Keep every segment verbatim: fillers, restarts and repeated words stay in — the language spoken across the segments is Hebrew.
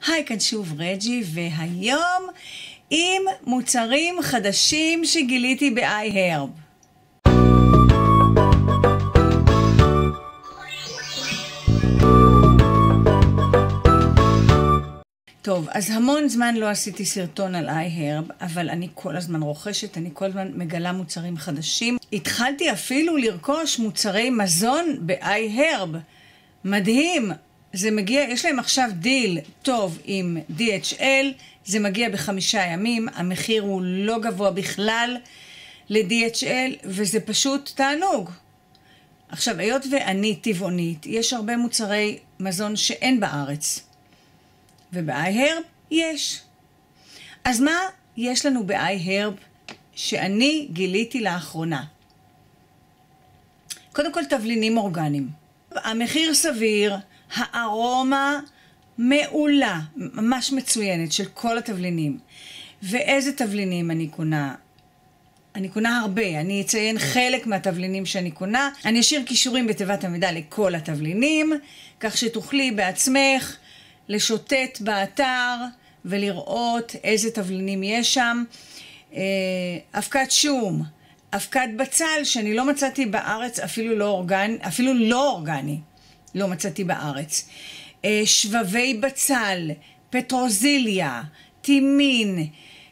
היי, כאן שוב רג'י, והיום עם מוצרים חדשים שגיליתי ב-iHerb. טוב, אז המון זמן לא עשיתי סרטון על iHerb, אבל אני כל הזמן רוכשת, אני כל הזמן מגלה מוצרים חדשים. התחלתי אפילו לרכוש מוצרי מזון ב-iHerb. מדהים! זה מגיע, יש להם עכשיו דיל טוב עם די אייץ' אל, זה מגיע בחמישה ימים, המחיר הוא לא גבוה בכלל ל-די אייץ' אל, וזה פשוט תענוג. עכשיו, היות ואני טבעונית, יש הרבה מוצרי מזון שאין בארץ, וב-iHerb יש. אז מה יש לנו ב-iHerb שאני גיליתי לאחרונה? קודם כל, תבלינים אורגניים. המחיר סביר, הארומה מעולה, ממש מצוינת של כל התבלינים. ואיזה תבלינים אני קונה? אני קונה הרבה, אני אציין חלק מהתבלינים שאני קונה. אני אשאיר קישורים בתיבת המידע לכל התבלינים, כך שתוכלי בעצמך לשוטט באתר ולראות איזה תבלינים יש שם. אבקת שום, אבקת בצל שאני לא מצאתי בארץ, אפילו לא אורגני, אפילו לא אורגני. לא מצאתי בארץ. שבבי בצל, פטרוזיליה, טימין,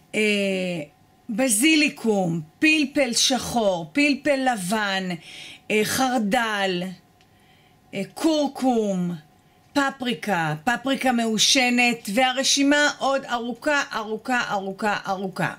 בזיליקום, פלפל שחור, פלפל לבן, חרדל, קורקום, פפריקה, פפריקה מעושנת, והרשימה עוד ארוכה, ארוכה, ארוכה, ארוכה.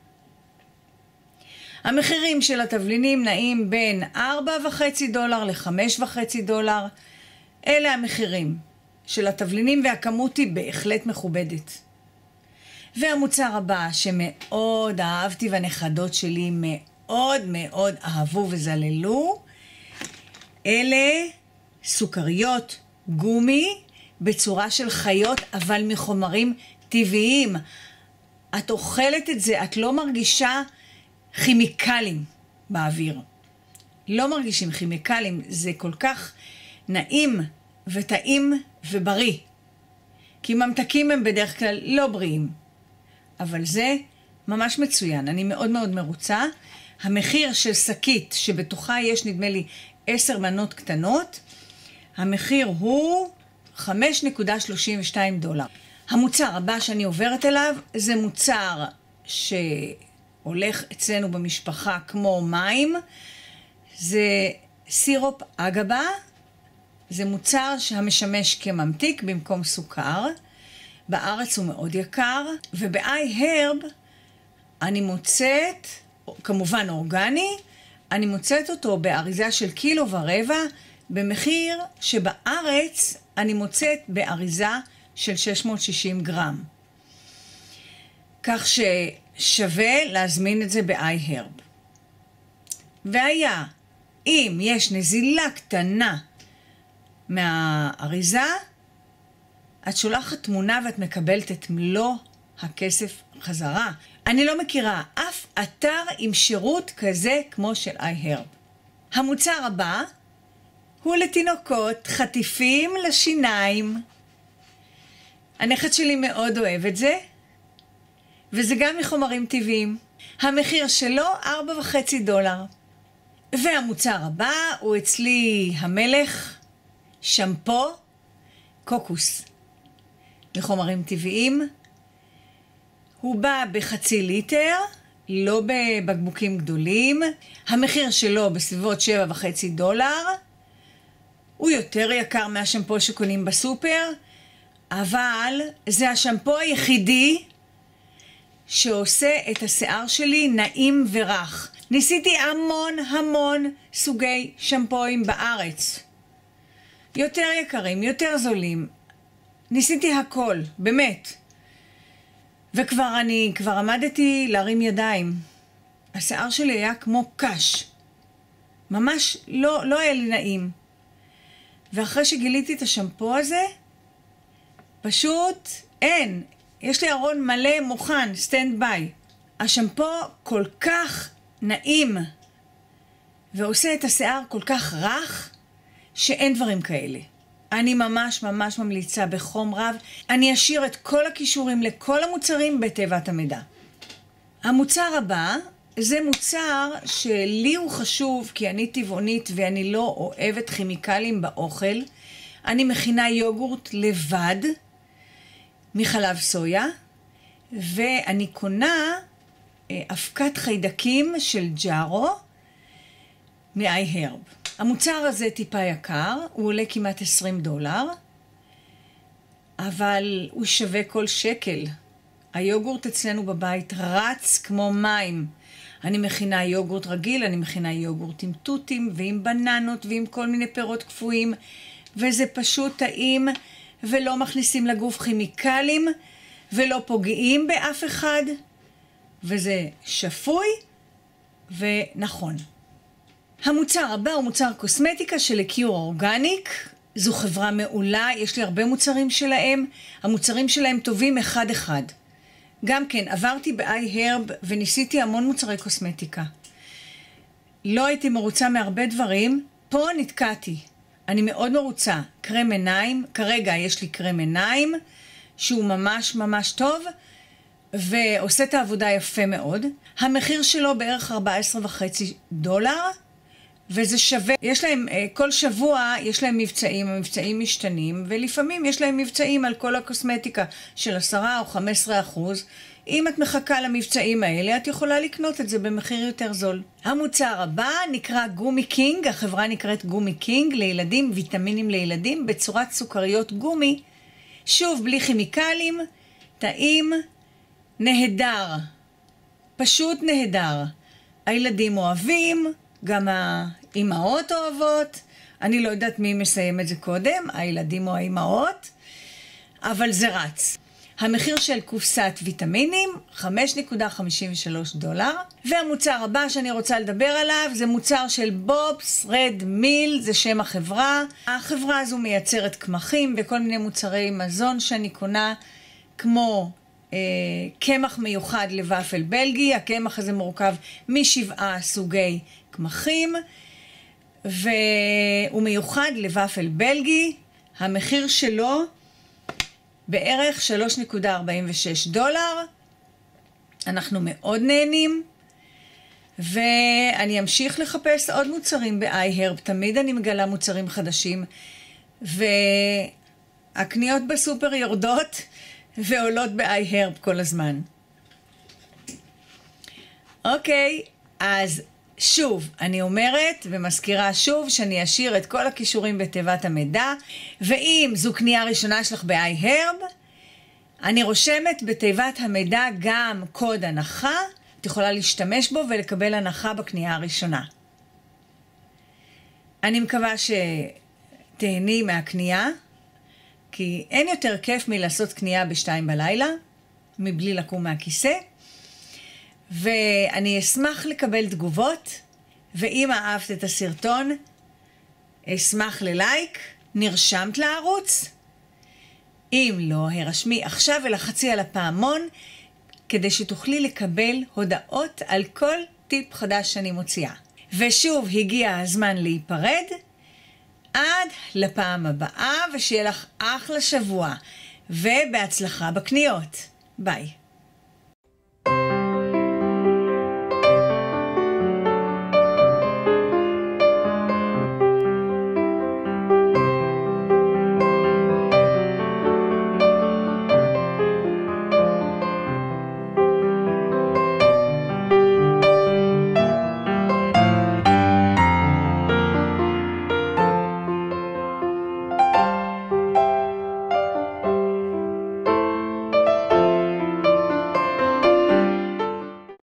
המחירים של התבלינים נעים בין ארבע וחצי דולר לחמש וחצי דולר. אלה המחירים של התבלינים, והכמות היא בהחלט מכובדת. והמוצר הבא שמאוד אהבתי והנכדות שלי מאוד מאוד אהבו וזללו, אלה סוכריות גומי בצורה של חיות, אבל מחומרים טבעיים. את אוכלת את זה, את לא מרגישה כימיקלים באוויר. לא מרגישים כימיקלים, זה כל כך נעים וטעים ובריא. כי ממתקים הם בדרך כלל לא בריאים. אבל זה ממש מצוין. אני מאוד מאוד מרוצה. המחיר של שקית שבתוכה יש נדמה לי עשר מנות קטנות, המחיר הוא חמש נקודה שלושים ושתיים דולר. המוצר הבא שאני עוברת אליו זה מוצר שהולך אצלנו במשפחה כמו מים. זה סירופ אגבה. זה מוצר שהמשמש כממתיק במקום סוכר. בארץ הוא מאוד יקר, וב-iHerb אני מוצאת, כמובן אורגני, אני מוצאת אותו באריזה של קילו ורבע, במחיר שבארץ אני מוצאת באריזה של שש מאות ושישים גרם. כך ששווה להזמין את זה ב-iHerb. והיה, אם יש נזילה קטנה מהאריזה, את שולחת תמונה ואת מקבלת את מלוא הכסף חזרה. אני לא מכירה אף אתר עם שירות כזה כמו של iHerb. המוצר הבא הוא לתינוקות, חטיפים לשיניים. הנכד שלי מאוד אוהב את זה, וזה גם מחומרים טבעיים. המחיר שלו ארבע וחצי דולר. והמוצר הבא הוא אצלי המלך, שמפו, קוקוס. מחומרים טבעיים. הוא בא בחצי ליטר, לא בבקבוקים גדולים. המחיר שלו בסביבות שבע וחצי דולר. הוא יותר יקר מהשמפו שקונים בסופר, אבל זה השמפו היחידי שעושה את השיער שלי נעים ורך. ניסיתי המון המון סוגי שמפוים בארץ. יותר יקרים, יותר זולים. ניסיתי הכל, באמת. וכבר אני, כבר עמדתי להרים ידיים. השיער שלי היה כמו קש. ממש לא, לא היה לי נעים. ואחרי שגיליתי את השמפו הזה, פשוט אין. יש לי ארון מלא מוכן, סטנד ביי. השמפו כל כך נעים, ועושה את השיער כל כך רך, שאין דברים כאלה. אני ממש ממש ממליצה בחום רב. אני אשאיר את כל הכישורים לכל המוצרים בתיבת המידע. המוצר הבא זה מוצר שלי הוא חשוב כי אני טבעונית ואני לא אוהבת כימיקלים באוכל. אני מכינה יוגורט לבד מחלב סויה, ואני קונה אבקת חיידקים של ג'ארו מ-iHerb. המוצר הזה טיפה יקר, הוא עולה כמעט עשרים דולר, אבל הוא שווה כל שקל. היוגורט אצלנו בבית רץ כמו מים. אני מכינה יוגורט רגיל, אני מכינה יוגורט עם תותים ועם בננות ועם כל מיני פירות קפואים, וזה פשוט טעים ולא מכניסים לגוף כימיקלים ולא פוגעים באף אחד, וזה שפוי ונכון. המוצר הבא הוא מוצר קוסמטיקה של לקיור אורגניק. זו חברה מעולה, יש לי הרבה מוצרים שלהם. המוצרים שלהם טובים אחד אחד. גם כן, עברתי ב-iHerb וניסיתי המון מוצרי קוסמטיקה. לא הייתי מרוצה מהרבה דברים, פה נתקעתי. אני מאוד מרוצה. קרם עיניים, כרגע יש לי קרם עיניים שהוא ממש ממש טוב ועושה את העבודה יפה מאוד. המחיר שלו בערך ארבע עשרה וחצי דולר, וזה שווה. יש להם, כל שבוע יש להם מבצעים, המבצעים משתנים, ולפעמים יש להם מבצעים על כל הקוסמטיקה של עשרה או חמישה עשר אחוז. אם את מחכה למבצעים האלה, את יכולה לקנות את זה במחיר יותר זול. המוצר הבא נקרא גומי קינג, החברה נקראת גומי קינג, לילדים, ויטמינים לילדים, בצורת סוכריות גומי. שוב, בלי כימיקלים, טעים, נהדר. פשוט נהדר. הילדים אוהבים, גם האימהות אוהבות. אני לא יודעת מי מסיים את זה קודם, הילדים או האימהות, אבל זה רץ. המחיר של קופסת ויטמינים, חמש נקודה חמישים ושלוש דולר. והמוצר הבא שאני רוצה לדבר עליו, זה מוצר של בובס רד מיל, זה שם החברה. החברה הזו מייצרת קמחים וכל מיני מוצרי מזון שאני קונה, כמו אה, קמח מיוחד לוואפל בלגי. הקמח הזה מורכב משבעה סוגי קמחים, והוא מיוחד לוואפל בלגי. המחיר שלו בערך שלוש נקודה ארבעים ושש דולר. אנחנו מאוד נהנים, ואני אמשיך לחפש עוד מוצרים ב-iHerb. תמיד אני מגלה מוצרים חדשים, והקניות בסופר יורדות ועולות ב-iHerb כל הזמן. אוקיי, אז שוב, אני אומרת ומזכירה שוב שאני אשאיר את כל הכישורים בתיבת המידע, ואם זו קנייה ראשונה שלך ב-iHerb, אני רושמת בתיבת המידע גם קוד הנחה, את יכולה להשתמש בו ולקבל הנחה בקנייה הראשונה. אני מקווה שתהני מהקנייה, כי אין יותר כיף מלעשות קנייה בשתיים בלילה, מבלי לקום מהכיסא. ואני אשמח לקבל תגובות, ואם אהבת את הסרטון, אשמח ללייק. נרשמת לערוץ? אם לא, הרשמי עכשיו ולחצי על הפעמון, כדי שתוכלי לקבל הודעות על כל טיפ חדש שאני מוציאה. ושוב, הגיע הזמן להיפרד. עד לפעם הבאה, ושיהיה לך אחלה שבוע, ובהצלחה בקניות. ביי.